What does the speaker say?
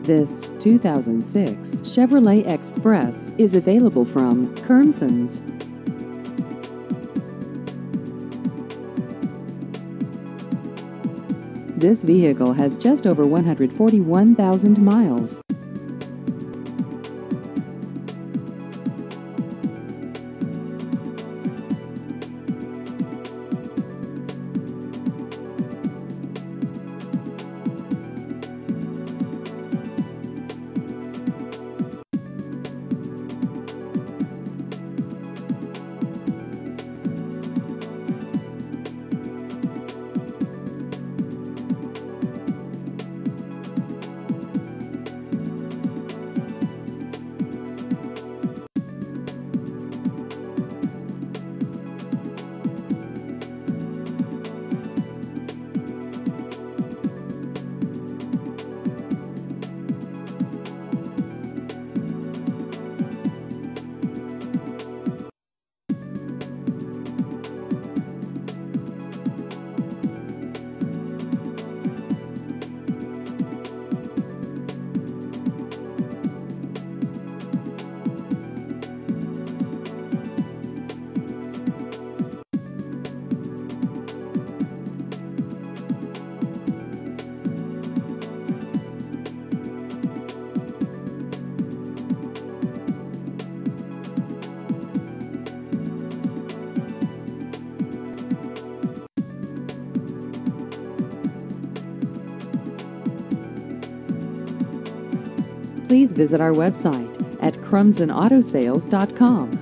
This 2006 Chevrolet Express is available from Kernsons. This vehicle has just over 141,000 miles. Please visit our website at crumsonautosales.com.